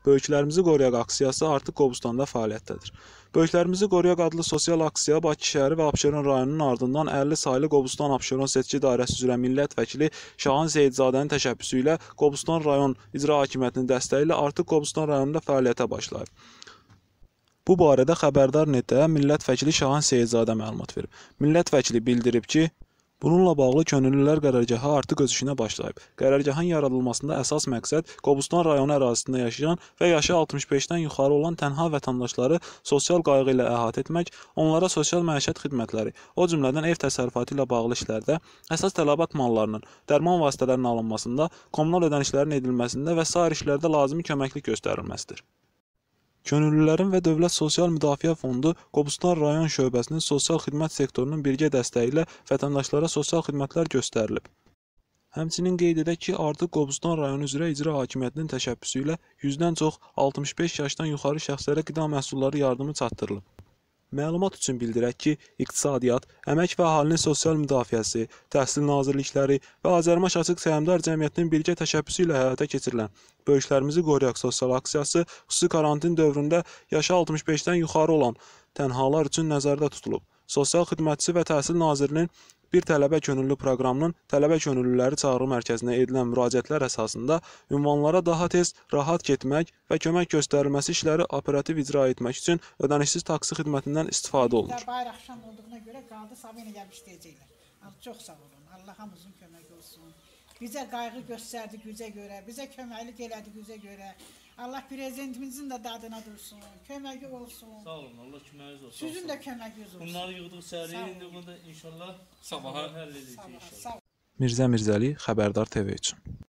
Böyüklərimizi qoruyaq aksiyası artıq Qobustanda fəaliyyətdədir. Böyüklərimizi qoruyaq adlı sosial aksiya Bakı şəhəri və Abşeron rayonunun ardından 50 saylı Qobustan Abşeron seçki dairəsi üzrə millət vəkili Şahan Seyidzadənin təşəbbüsü ilə Qobustan rayon icra hakimiyyətinin dəstəyi ilə artıq Qobustan rayonunda fəaliyyətə başlayıb. Bu barədə Xəbərdar Netdə millət vəkili Şahan Seyidzadə məlumat verib. Millət vəkili bildirib ki, bununla bağlı könüllülər qərargahı artıq öz işinə başlayıb. Qərargahın yaradılmasında əsas məqsəd Qobustan rayonu ərazisində yaşayan və yaşı 65-dən yuxarı olan tənha vətəndaşları sosial qayğı ilə əhatə etmək, onlara sosial məişət xidmətləri, o cümlədən ev təsərrüfatı ilə bağlı işlərdə, əsas tələbat mallarının, dərman vasitələrinin alınmasında, kommunal ödənişlərin edilməsində və sair işlərdə lazımi köməklik göstərilməsidir. Könüllülərin və Dövlət Sosial Müdafiə Fondu Qobustan rayon şöbəsinin sosial xidmət sektorunun birgə dəstəyi ilə vətəndaşlara sosial xidmətlər göstərilib. Həmçinin qeyd edək ki, artıq Qobustan rayonu üzrə icra hakimiyyətinin təşəbbüsü ilə 100-dən çox 65 yaşdan yuxarı şəxslərə qida məhsulları yardımı çatdırılıb. Məlumat üçün bildirək ki, İqtisadiyyat, Əmək və Əhalinin Sosial Müdafiəsi, Təhsil Nazirlikləri və Azərbaycan Açıq Səhmdar Cəmiyyətinin birgə təşəbbüsü ilə həyata keçirilən Böyüklərimizi qoruyaq sosial aksiyası xüsusi karantin dövründə yaşı 65-dən yuxarı olan tənhalar üçün nəzərdə tutulub. Sosial Xidmətçi və Təhsil Nazirinin bir tələbə könüllü proqramının tələbə könüllüləri çağrı mərkəzinə edilən müraciətlər əsasında ünvanlara daha tez, rahat getmək və kömək göstərilməsi işləri operativ icra etmək üçün ödənişsiz taksi xidmətindən istifadə olunur. Bayır axşam olduğuna görə qaldı, sabah yenə gəlib işləyəcəklər. Çox sağ olun, Allah hamımızın köməyi olsun. Bizə qayğı göstərdi gücə görə, bizə köməklik elədi gücə görə. Allah prezidentimizin də dadına dursun, köməyi olsun. Sağ olun, Allah köməyiniz olsun. Sizin də köməyiniz olsun. Bunları yığdıq səhriyə, indi bunu da inşallah sabaha həll edəcəyik inşallah. Mirzə Mirzəli, Xəbərdar TV üçün.